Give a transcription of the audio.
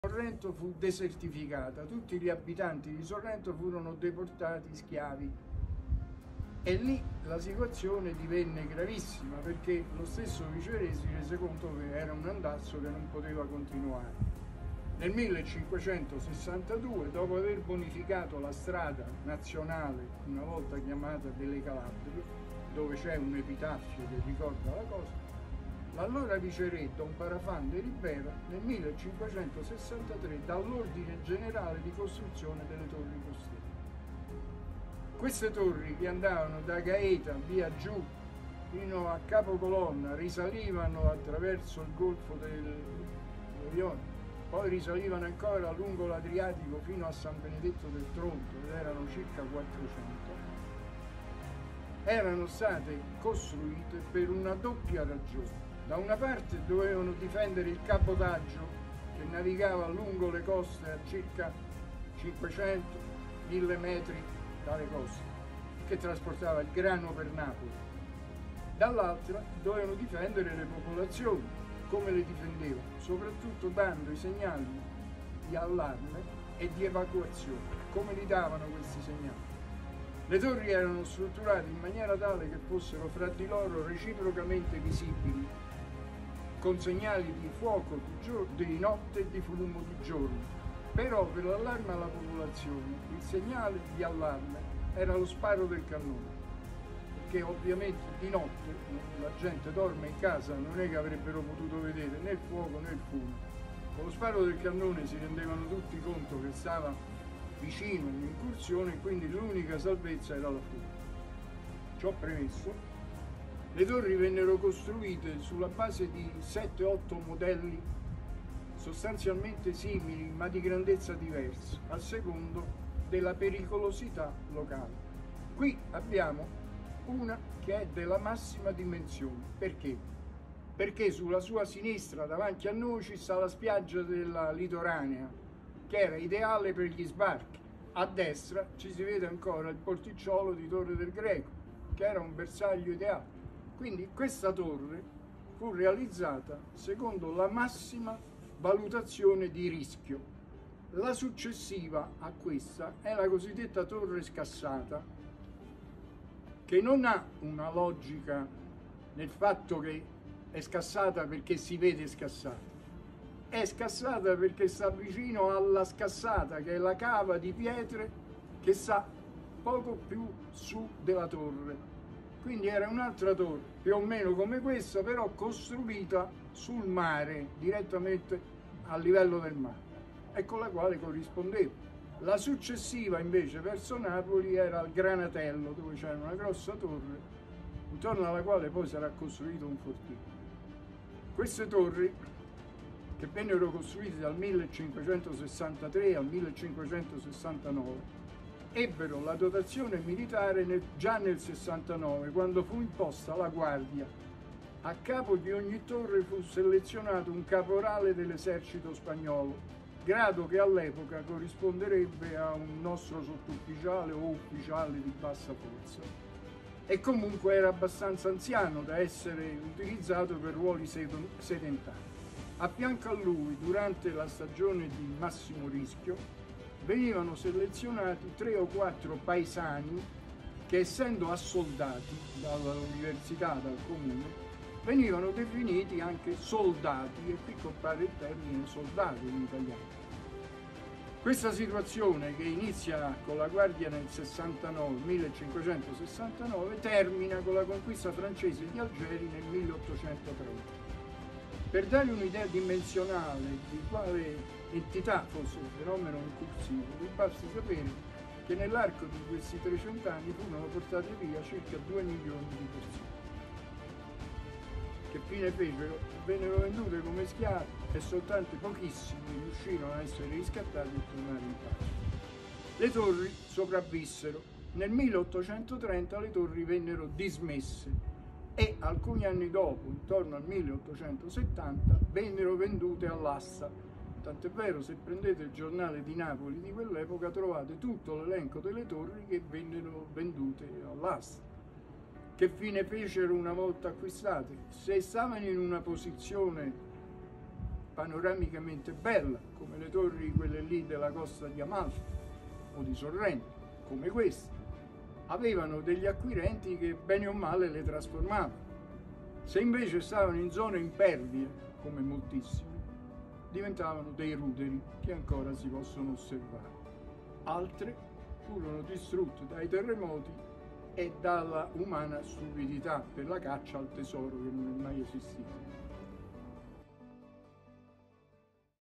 Sorrento fu desertificata, tutti gli abitanti di Sorrento furono deportati schiavi e lì la situazione divenne gravissima perché lo stesso Viceré si rese conto che era un andazzo che non poteva continuare. Nel 1562, dopo aver bonificato la strada nazionale, una volta chiamata delle Calabrie, dove c'è un epitaffio che ricorda la cosa, l'allora viceré Don Parafan de Ribera nel 1563 dà l'ordine generale di costruzione delle torri costiere. Queste torri che andavano da Gaeta via giù fino a Capocolonna, risalivano attraverso il golfo del Lione, poi risalivano ancora lungo l'Adriatico fino a San Benedetto del Tronto, ed erano circa 400, erano state costruite per una doppia ragione. Da una parte dovevano difendere il cabotaggio che navigava lungo le coste a circa 500-1000 metri dalle coste, che trasportava il grano per Napoli. Dall'altra dovevano difendere le popolazioni. Come le difendevano? Soprattutto dando i segnali di allarme e di evacuazione. Come li davano questi segnali? Le torri erano strutturate in maniera tale che fossero fra di loro reciprocamente visibili, con segnali di fuoco di notte e di fumo di giorno. Però per l'allarme alla popolazione il segnale di allarme era lo sparo del cannone, perché ovviamente di notte la gente dorme in casa, non è che avrebbero potuto vedere né il fuoco né il fumo. Con lo sparo del cannone si rendevano tutti conto che stava vicino un'incursione e quindi l'unica salvezza era la fuga. Ciò premesso, le torri vennero costruite sulla base di 7-8 modelli sostanzialmente simili ma di grandezza diversa, a secondo della pericolosità locale. Qui abbiamo una che è della massima dimensione. Perché? Perché sulla sua sinistra davanti a noi ci sta la spiaggia della Litoranea, che era ideale per gli sbarchi. A destra ci si vede ancora il porticciolo di Torre del Greco, che era un bersaglio ideale. Quindi questa torre fu realizzata secondo la massima valutazione di rischio. La successiva a questa è la cosiddetta torre scassata, che non ha una logica nel fatto che è scassata perché si vede scassata. È scassata perché sta vicino alla scassata, che è la cava di pietre che sta poco più su della torre. Quindi era un'altra torre, più o meno come questa, però costruita sul mare, direttamente a livello del mare, e con la quale corrispondeva. La successiva invece verso Napoli era il Granatello, dove c'era una grossa torre, intorno alla quale poi sarà costruito un fortino. Queste torri, che vennero costruite dal 1563 al 1569, ebbero la dotazione militare già nel 69, quando fu imposta la guardia. A capo di ogni torre fu selezionato un caporale dell'esercito spagnolo, grado che all'epoca corrisponderebbe a un nostro sottufficiale o ufficiale di bassa forza. E comunque era abbastanza anziano da essere utilizzato per ruoli sedentari. A fianco a lui, durante la stagione di massimo rischio, venivano selezionati 3 o 4 paesani che, essendo assoldati dall'università, dal comune, venivano definiti anche soldati, e qui compare il termine soldato in italiano. Questa situazione, che inizia con la guardia nel 1569, termina con la conquista francese di Algeri nel 1830. Per dare un'idea dimensionale di quale entità fosse il fenomeno incursivo, vi basta sapere che nell'arco di questi 300 anni furono portate via circa 2 milioni di persone. Che fine fecero? Vennero vendute come schiavi e soltanto pochissimi riuscirono a essere riscattati e tornare in pace. Le torri sopravvissero. Nel 1830 le torri vennero dismesse e alcuni anni dopo, intorno al 1870, vennero vendute all'asta. Tant'è vero, se prendete il giornale di Napoli di quell'epoca trovate tutto l'elenco delle torri che vennero vendute all'asta. Che fine fecero una volta acquistate? Se stavano in una posizione panoramicamente bella, come le torri quelle lì della costa di Amalfi o di Sorrento, come queste, avevano degli acquirenti che bene o male le trasformavano. Se invece stavano in zone impervie, come moltissime, diventavano dei ruderi che ancora si possono osservare. Altre furono distrutte dai terremoti e dalla umana stupidità per la caccia al tesoro che non è mai esistito.